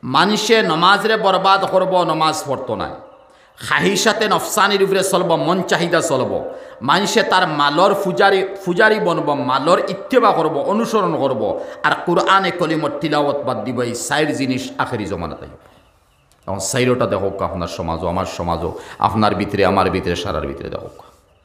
মানুষে নমাজরে বরবাদ করব, নমাজ পড়তো না। খাহিসাতে নফসানির উপরে চলব, মন চাহিদা চলব। মানুষে তার মালর ফুজারি বনব, মালর ইত্তেবা করব, অনুসরণ করব। আর কুরআনে কলিমত তিলাওয়াত বাদ দিব। এই চার জিনিস আখেরি জমানা তাই। এখন চাইরোটা দেখুক আপনার সমাজও, আমার সমাজও, আপনার ভিতরে, আমার ভিতরে, সারার ভিতরে দেখুক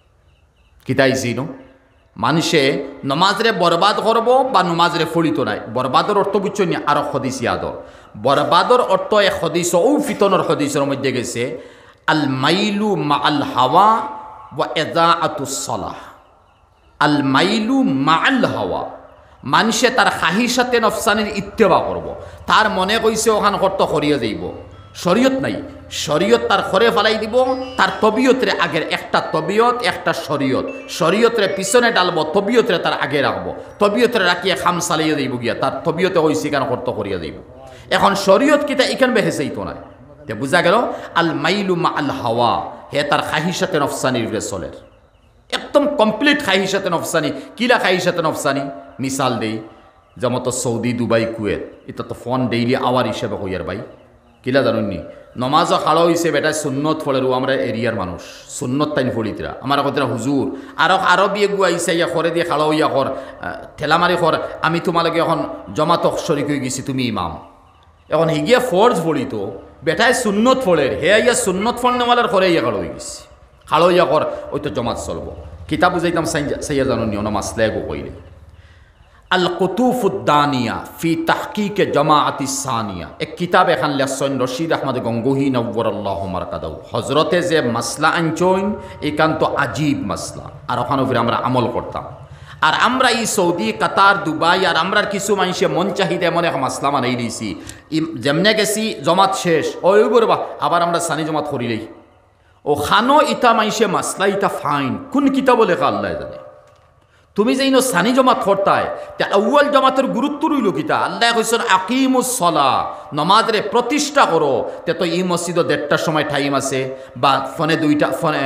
কিতাই জিনো মানুষে নমাজরে বরবাদ করব বা নমাজরে ফলিত নাই। বরবাদর অর্থ বুঝছো নি? আরো হদিস ইয়াদর বরবাদর অর্থ এক হদিস ও ফিতনের হদিসের মধ্যে গেছে আল মাইলু মা আল হাওয়া ওয়া ইযাআতুস সালাহ। আল মাইলু মা আল হাওয়া, মানুষে তার খাহিসাতে নফসানির ইত্তেবা করব। তার মনে কইছে ওখান করতে করিয়ে যাইব, শরীয়ত নাই। শরীয়ত তার খরে ফেলাই দিব। তার তবিয়তরে আগের একটা তবিয়ত, একটা শরীয়ত। শরীয়তরে পিছনে ডালবো, তবিয়তরে তার আগে রাখবো। তবিয়তরে রাখিয়ে খাম চালিয়ে দিব গিয়া তার তবিয়তে হয়েছে কেন করতে করিয়া দিব। এখন শরীয়ত কিতা এখান বেহেছেই তো নাই। তে বুঝা গেল আল মাইলু মা আল হাওয়া, হে তার খাহিসাতে নফসানির চলের একদম কমপ্লিট খাহিসাতে নফসানি। কিলা খাহিসাতে নফসানি? মিসাল দেই, যেমন তো সৌদি, দুবাই, কুয়েত, এটা তো ফোন ডেইলি আওয়ার হিসেবে কইয়ার ভাই। কিলা জানুননি নমাজও খাড়ো হয়েছে বেটা সুন্নত ফলেরও আমরা এরিয়ার মানুষ সুন্নত তাইন ফলিতরা আমার কথা হুজুর আরো বিয়ে গুয়াইছে ইয়া করে দিয়ে খাড়ো ইয়া কর ঠেলা মারি কর, আমি তোমালোকে এখন জমাত শরিক হয়ে গেছি, তুমি ইমাম। এখন হিগিয়া ফর্জ ফলিত বেটায় সুন্নত ফলের, হে ইয়া সুন্নত ফল নেওয়ালার করে ইয়া খাড়ো হয়ে গেছি, খাড়ো ইয়া কর ওই তো জমাত চলবো। কিতাব বুঝাইতাম সাইয়া জানুনি অন মাসলাগো কইলে আল কুতুফুদ্দানিয়া ফি তাহকিকে জামাআতি সানিয়া, এক কিতাব এখান লেখছেন রশিদ আহমদ গঙ্গোহী নব্বরাল্লাহু মারকাদাহু। হজরতে যে মাসলা আনছইন একান্ত আজীব মাসলা, আর ওখানে ফিরে আমরা আমল করতাম। আর আমরা এই সৌদি, কাতার, দুবাই আর আমরার কিছু মানুষে মন চাহিদা এমন এক মাসলা মানাই দিয়েছি, যেমনে গেছি জমাত শেষ ওই বলবা আবার আমরা সানি জমাত করিলেই ও খানো ইতা মানুষে মাসলা ইতা ফাইন কোন কিতাব লেখা আল্লাহ জানে। তুমি যে ইনো সানি জমাত করতায় তে আউয়াল জমাতের গুরুত্ব রইল কিতা? আল্লাহ কইছেন আকিমুস সালাহ, নমাজরে প্রতিষ্ঠা করো। তে তো এই মসজিদও 1:30টার সময় টাইম আছে, বা ফোনে 2টা ফোনে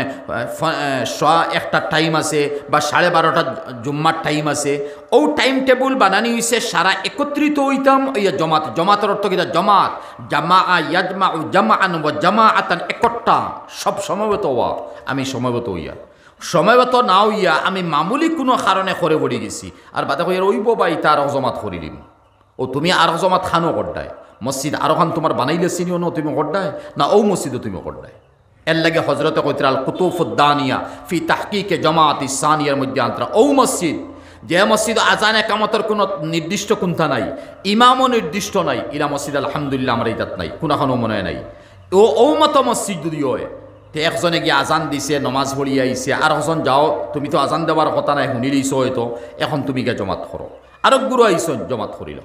সোয়া 1টার টাইম আছে, বা 12:30টা জুম্মার টাইম আছে। ও টাইম টেবুল বানানি হইছে সারা একত্রিত হইতাম ওই জমাত। জমাতের অর্থ কিতা? জমাত জামা ইয়াজমাউ জামাআন ওয়া জামাআতান, একটা সব সময়গত হওয়া। আমি সময়গত হইয়া, সময়গত না হইয়া আমি মামুলি কোনো কারণে করে পড়ে গেছি, আর বাদে কইয়ার ওইব বা ইতা আর জমাত করিলিম। ও তুমি আর জমাত খানো করডায়, মসজিদ আরো খান তোমার বানাইলে চিনিও না তুমি করডায় না, ও মসজিদও তুমি করডায়। এর লাগে হজরতে কইতরা আল কুতুফুদ্দানিয়া ফি তাহকিকে জামাআতি সানিয়ার মধ্যে আন্তরা ও মসজিদ, যে মসজিদ আজানে কামতের কোনো নির্দিষ্ট কোনটা নাই, ইমামও নির্দিষ্ট নাই। ইলা মসজিদ আলহামদুলিল্লাহ আমার ইদাত নাই, কোনাখানো মনে নাই। ও মতো মসজিদ যদি হয় তে একজনে গিয়ে আজান দিছে, নমাজ পড়িয়ে আইছে, আর একজন যাও তুমি তো আজান দেওয়ার কথা নাই, শুনি লইছো হয়তো, এখন তুমি গিয়ে জমাত করো। আরো গুরু আইস জমাত করিল।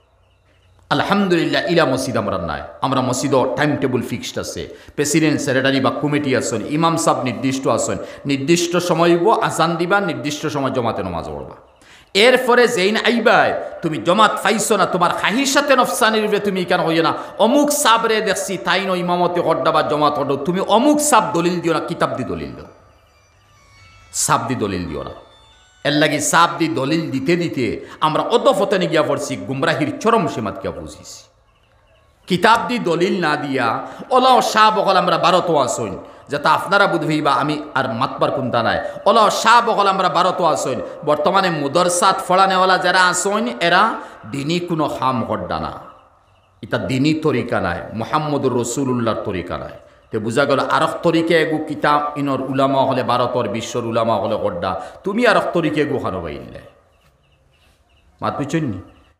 আলহামদুলিল্লাহ ইলা মসজিদ আমরা নাই। আমরা মসজিদও টাইম টেবুল ফিক্সড আছে, প্রেসিডেন্ট সেক্রেটারি বা কমিটি আছেন, ইমাম সাহেব নির্দিষ্ট আছেন, নির্দিষ্ট সময় আজান দিবা, নির্দিষ্ট সময় জমাতে নমাজ পড়বা। এরপরে যেইন আইবায় তুমি জমাত পাইছো না, তোমার খাহিসাতে নফসানির তুমি কেন হইয়া না অমুক সাবরে দেখছি তাই ন ইমামতে হড্ডা বা জমাত হড্ড, তুমি অমুক সাব দলিল দিও না, কিতাব দি দলিল দিও, সাব দি দলিল দিও না। এর লাগে সাব দি দলিল দিতে দিতে আমরা অত ফতনে গিয়া পড়ছি, গুমরাহির চরম সীমাত গিয়া বুঝিছি। কিতাব দি দলিল না দিয়া ওলাও শাহ বকল আমরা ভারত আসইন, যাতে আপনারা বুঝবেইবা আমি আর মাতবার কোনটা নাই। ওলাও শাহ বকল আমরা ভারত আসইন। বর্তমানে মুদরসাত ফড়ানেওয়ালা যারা আসইন এরা দিনই কোনো খাম হড্ডা না, এটা দিনই তরিকা নাই, মুহাম্মদুর রাসূলুল্লাহর তরিকা নাই। তে বুঝা গেল আরক তরিকে এগু কিতাব ইনর উলামা হলে ভারতর বিশ্বর উলামা হলে হড্ডা, তুমি আরক তরিকে এগু খানো বাইলে মাত বুঝছেন নি?